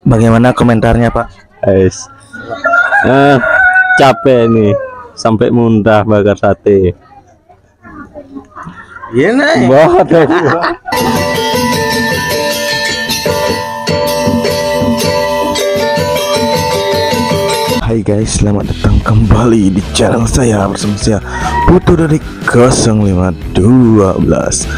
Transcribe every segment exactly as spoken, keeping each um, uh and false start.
Bagaimana komentarnya, Pak? Guys, eh, capek nih sampai muntah bakar sate. Iya nih. Hai guys, selamat datang kembali di channel saya bersama saya Putu dari nol lima dua belas.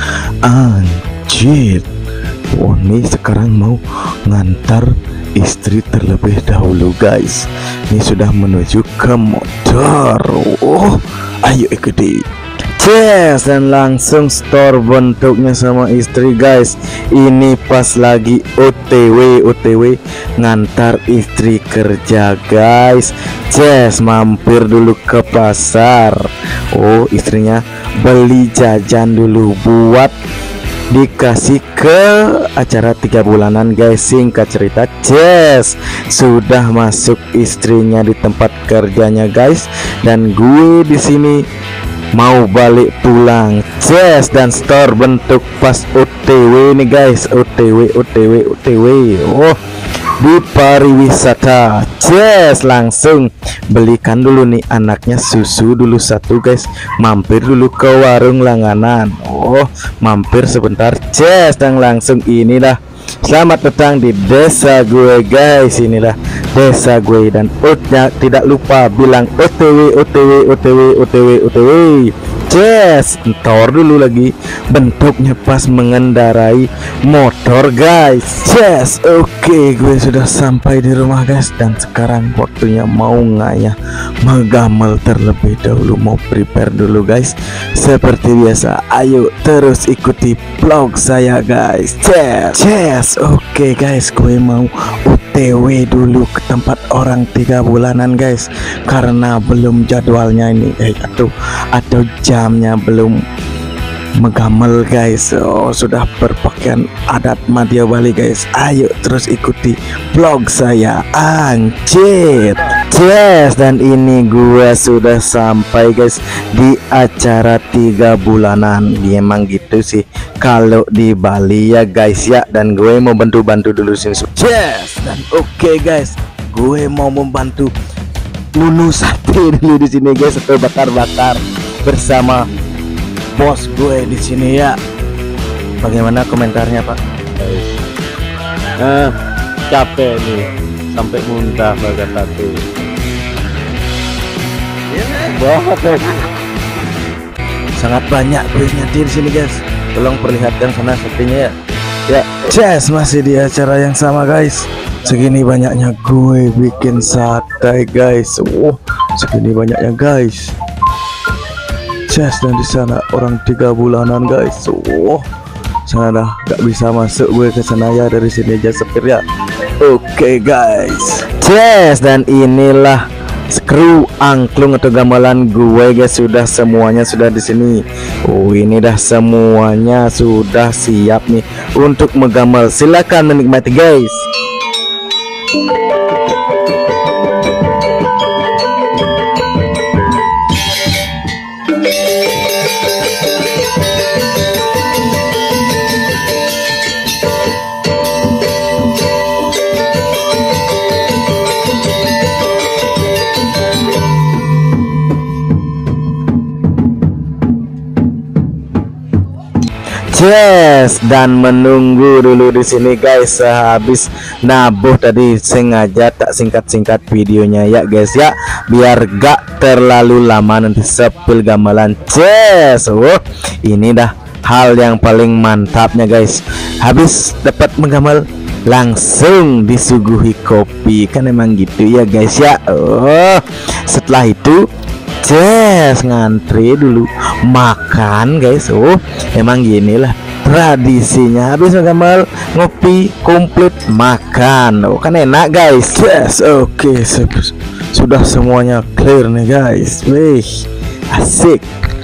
Anjir, oh, ini sekarang mau ngantar istri terlebih dahulu guys. Ini sudah menuju ke motor. Oh, ayo ikuti. Yes, dan langsung store bentuknya sama istri guys. Ini pas lagi O T W O T W ngantar istri kerja guys. Yes, mampir dulu ke pasar. Oh, istrinya beli jajan dulu buat dikasih ke acara tiga bulanan guys. Singkat cerita, yes, sudah masuk istrinya di tempat kerjanya guys, dan gue di sini mau balik pulang. Yes, dan store bentuk pas O T W nih guys. O T W O T W O T W. Oh, di pariwisata. Yes, langsung belikan dulu nih anaknya susu dulu satu guys. Mampir dulu ke warung langganan. Oh, mampir sebentar. Yes, dan langsung inilah. Selamat datang di desa gue guys. Inilah desa gue, dan utnya tidak lupa bilang O T W O T W O T W O T W O T W. Yes, ntor dulu lagi. Bentuknya pas mengendarai motor guys. Yes, oke, okay, gue sudah sampai di rumah guys, dan sekarang waktunya mau ngayah megamel terlebih dahulu, mau prepare dulu guys. Seperti biasa, ayo terus ikuti vlog saya guys. Yes, yes, oke okay, guys, gue mau O T W dulu ke tempat orang tiga bulanan guys, karena belum jadwalnya ini eh atau atau jamnya belum megamel guys. Oh, sudah berpakaian adat Madya Bali guys. Ayo terus ikuti vlog saya. Anjir. Yes, dan ini gue sudah sampai guys di acara tiga bulanan. Dia emang gitu sih kalau di Bali ya guys ya, dan gue mau bantu-bantu dulu sini. Yes, dan oke okay, guys, gue mau membantu nunu sate dulu di sini guys, atau bakar-bakar bersama bos gue di sini ya. Bagaimana komentarnya, Pak? Eh, capek nih sampai muntah bakar sate. Sangat banyak kuisnya di sini guys. Tolong perlihatkan sana satenya ya. Ya, yes, masih di acara yang sama guys. Segini banyaknya gue bikin sate guys. Wow, segini banyaknya guys. Yes, dan di sana orang tiga bulanan guys. Wow, sana dah gak bisa masuk gue ke sana ya, dari sini aja sepir ya. Oke okay, guys. Yes, dan inilah kru angklung atau gamelan gue guys. Sudah semuanya sudah di sini. Oh, ini dah semuanya sudah siap nih untuk menggamel. Silakan menikmati guys. Yes, dan menunggu dulu di sini guys. Habis nabuh tadi sengaja tak singkat-singkat videonya ya guys ya, biar gak terlalu lama nanti sepil gamelan. Yes, oh, ini dah hal yang paling mantapnya guys. Habis dapat menggamel langsung disuguhi kopi, kan emang gitu ya guys ya. Oh, setelah itu yes, ngantri dulu makan guys. Oh, emang ginilah tradisinya. Habis ngegamel ngopi komplit makan. Oh, kan enak guys. Yes, oke, okay. Sudah semuanya clear nih guys. Wih, asik.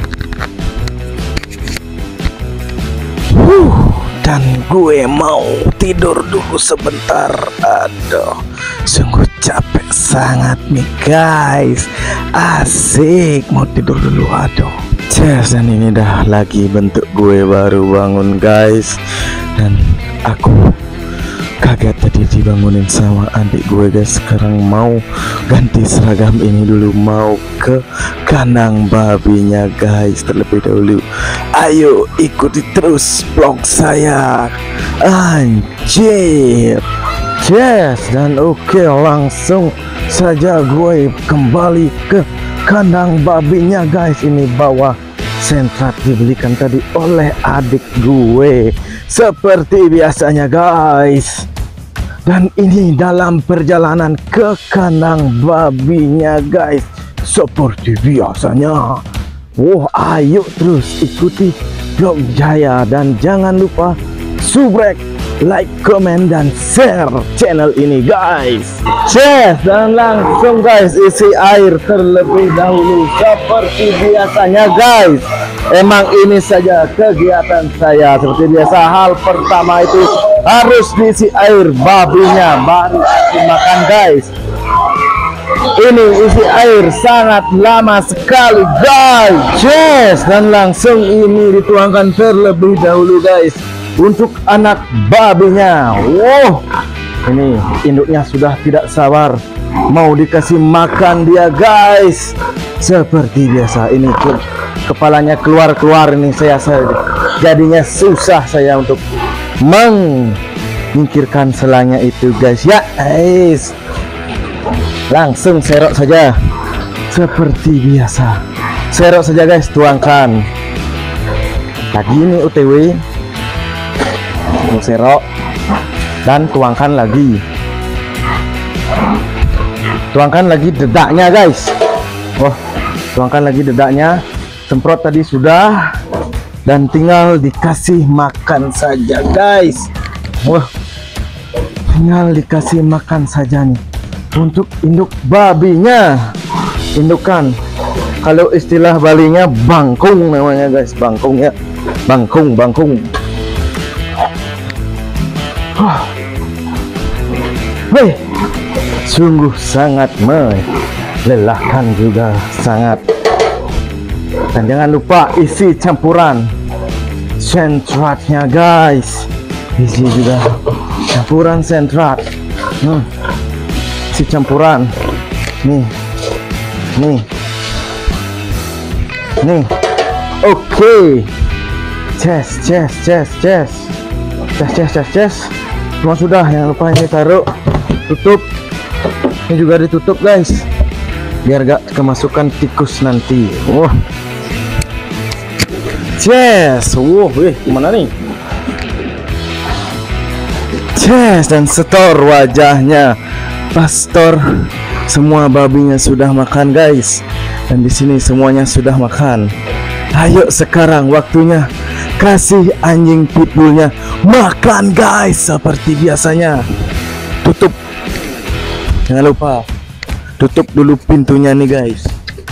Huh, dan gue mau tidur dulu sebentar. Aduh, sungguh capek sangat nih guys. Asik, mau tidur dulu. Aduh. Yes, dan ini dah lagi bentuk gue baru bangun guys, dan aku Kaget tadi dibangunin sama adik gue guys. Sekarang mau ganti seragam ini dulu, mau ke kandang babinya guys terlebih dahulu. Ayo ikuti terus vlog saya, anjir. Yes, dan oke, langsung saja gue kembali ke kandang babinya guys. Ini bawah sentrat dibelikan tadi oleh adik gue seperti biasanya guys. Dan ini dalam perjalanan ke kandang babinya guys seperti biasanya. Wah, ayo terus ikuti vlog Jaya dan jangan lupa subscribe, like, komen, dan share channel ini guys. Yes, dan langsung guys isi air terlebih dahulu seperti biasanya guys. Emang ini saja kegiatan saya seperti biasa. Hal pertama itu harus diisi air babinya baru dimakan guys. Ini isi air sangat lama sekali guys. Yes, dan langsung ini dituangkan terlebih dahulu guys untuk anak babinya. Wow, ini induknya sudah tidak sabar mau dikasih makan dia guys. Seperti biasa ini ke kepalanya keluar-keluar ini saya, saya jadinya susah saya untuk menyingkirkan selanya itu guys ya. Guys, langsung serok saja seperti biasa. Serok saja guys, tuangkan lagi ini O T W. Serok dan tuangkan lagi, tuangkan lagi dedaknya guys. Oh, tuangkan lagi dedaknya. Semprot tadi sudah dan tinggal dikasih makan saja guys. Wah, tinggal dikasih makan saja nih untuk induk babinya. Indukan, kalau istilah Balinya bangkung namanya guys, bangkung ya, bangkung, bangkung. Wih, sungguh sangat melelahkan juga sangat. Dan jangan lupa isi campuran sentratnya guys. Isi juga campuran sentrat. Hmm. Isi campuran. Nih, nih, nih. Oke. Okay. Ces, ces, ces, ces, ces, ces, ces, ces. Semua sudah, jangan lupa ini taruh, tutup. Ini juga ditutup guys, biar gak kemasukan tikus nanti. Wah, yes, wow, wih, gimana nih? Yes, dan setor wajahnya, pastor. Semua babinya sudah makan guys, dan di sini semuanya sudah makan. Ayo sekarang waktunya kasih anjing pitbullnya makan guys seperti biasanya. Tutup, jangan lupa tutup dulu pintunya nih guys.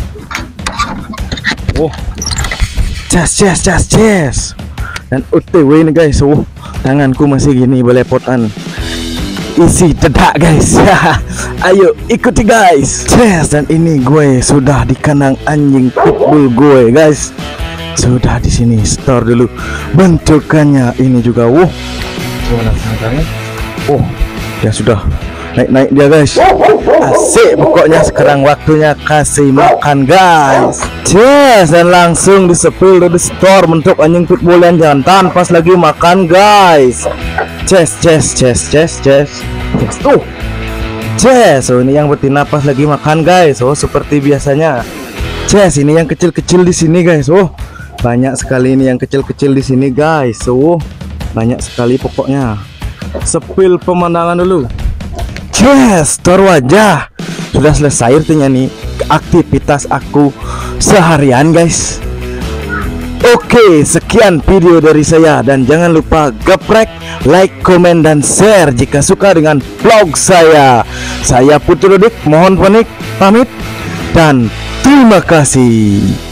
Oh, cas cas cas cas. Dan O T W nih guys. Oh, tanganku masih gini belepotan isi dedak guys. Ayo ikuti guys. Yes, dan ini gue sudah di kandang anjing pitbull gue guys. Sudah di sini, store dulu bentukannya ini juga. Wow, oh ya sudah naik-naik dia guys. Asik pokoknya. Sekarang waktunya kasih makan guys. Yes, dan langsung disepil di store bentuk anjing pitbull yang jantan pas lagi makan guys. Yes, yes, yes, yes, yes, yes. Tuh, yes. Oh, ini yang betina pas lagi makan guys. Oh, seperti biasanya. Yes, ini yang kecil-kecil di sini guys. Oh, banyak sekali ini yang kecil-kecil di sini guys. Oh, banyak sekali pokoknya. Sepil pemandangan dulu. Yes, tor wajah. Sudah selesai artinya nih aktivitas aku seharian guys. Oke, sekian video dari saya dan jangan lupa geprek, like, komen, dan share jika suka dengan vlog saya. Saya Putu Dodik, mohon pamit, pamit dan terima kasih.